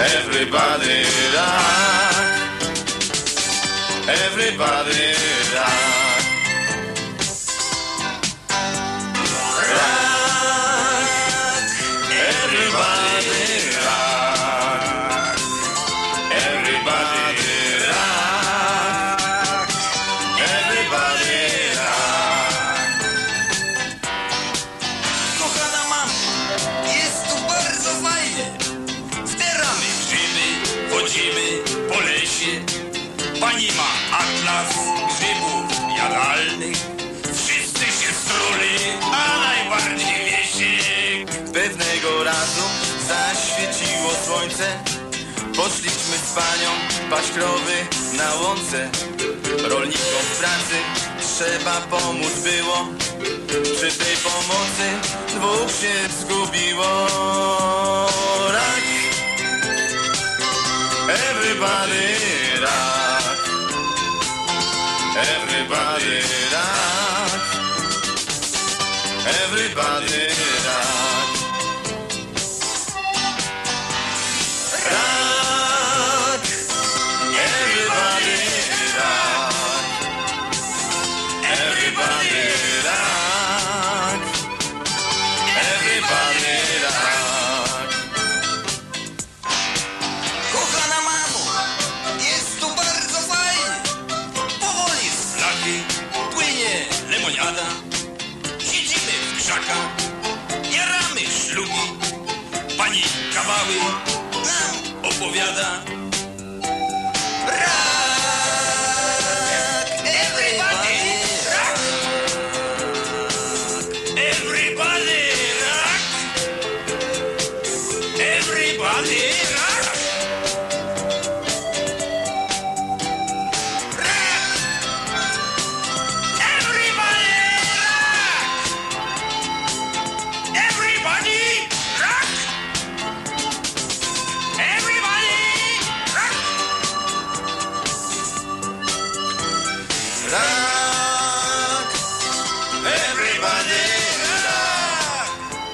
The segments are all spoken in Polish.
Everybody rock, everybody rock, rock, everybody rock, everybody rock, everybody rock. Kochana mamo, jest tu bardzo fajnie. Zbieramy grzyby, chodzimy po lesie. Pani ma atlas grzybów jadalnych. Wszyscy się struli, a najbardziej wiesiek. Pewnego razu zaświeciło słońce. Poszliśmy z panią paść krowy na łące. Rolnikom w pracy trzeba pomóc było. Przy tej pomocy dwóch się zgubiło. Rock, everybody rock, everybody rock, everybody rock, rock, everybody rock, everybody rock, everybody rock. Kochana mamo, jest tu bardzo fajnie. Powoli z flaki płynie lemoniada. Siedzimy w krzakach, jaramy szlugi. Pani kawały nam opowiada. Rock, everybody rock, everybody rock, everybody rock, rock, everybody rock, everybody rock, everybody rock. Rock, everybody rock,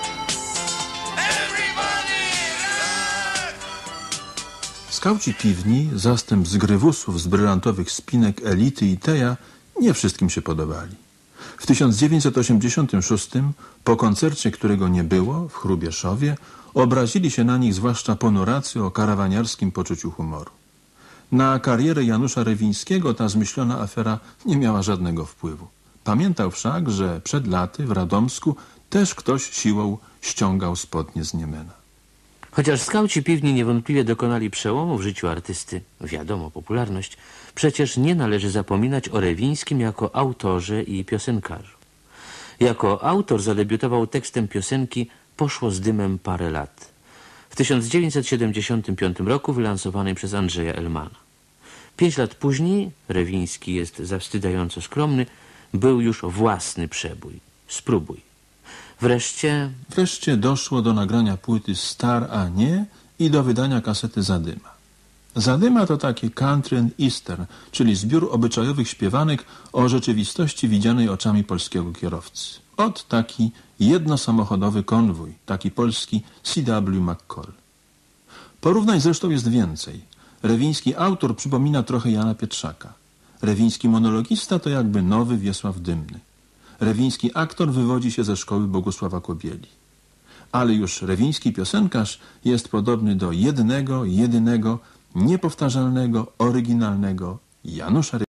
everybody rock. Skauci piwni, zastęp zgrywusów z brylantowych spinek Elity i Teja, nie wszystkim się podobali. W 1986, po koncercie, którego nie było, w Hrubieszowie, obrazili się na nich zwłaszcza ponoracy o karawaniarskim poczuciu humoru. Na karierę Janusza Rewińskiego ta zmyślona afera nie miała żadnego wpływu. Pamiętał wszak, że przed laty w Radomsku też ktoś siłą ściągał spodnie z Niemena. Chociaż skauci piwni niewątpliwie dokonali przełomu w życiu artysty, wiadomo, popularność, przecież nie należy zapominać o Rewińskim jako autorze i piosenkarzu. Jako autor zadebiutował tekstem piosenki Poszło z dymem parę lat, w 1975 roku wylansowanej przez Andrzeja Elmana. 5 lat później, Rewiński jest zawstydzająco skromny, był już własny przebój. Spróbuj. Wreszcie doszło do nagrania płyty Star a nie i do wydania kasety Zadyma. Zadyma to takie country and eastern, czyli zbiór obyczajowych śpiewanek o rzeczywistości widzianej oczami polskiego kierowcy. Ot taki jednosamochodowy konwój, taki polski C.W. McCall. Porównań zresztą jest więcej. Rewiński autor przypomina trochę Jana Pietrzaka. Rewiński monologista to jakby nowy Wiesław Dymny. Rewiński aktor wywodzi się ze szkoły Bogusława Kobieli. Ale już rewiński piosenkarz jest podobny do jedynego, niepowtarzalnego, oryginalnego Janusza